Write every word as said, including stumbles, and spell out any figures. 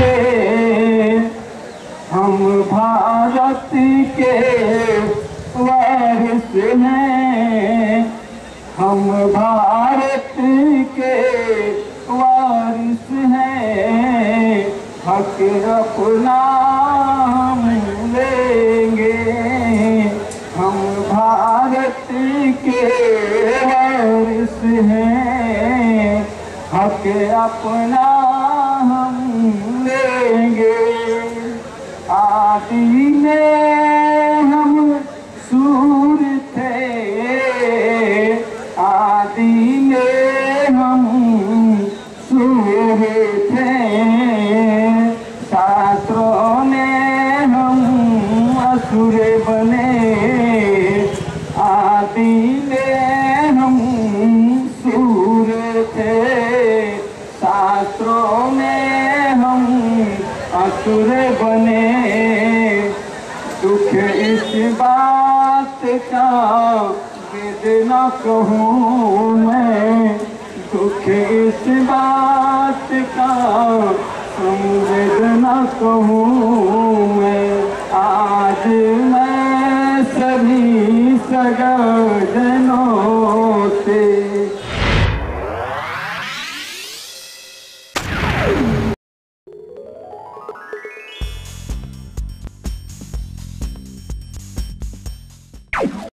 के, हम भारत के वारिस हैं, हम भारत के वारिस हैं, हक अपना हम लेंगे, हम भारत के वारिस हैं, हक अपना हम लेंगे। आदि में हम सूर थे, आदि में हम सूर थे, शास्त्रों में हम असुर बने, आदि में हम सूर थे, शास्त्रों में हम असुर बने। दुख इस बात का वेद न कहूँ मैं, दुख इस बात का संवेद न कहूँ मैं। आज मैं सभी सगद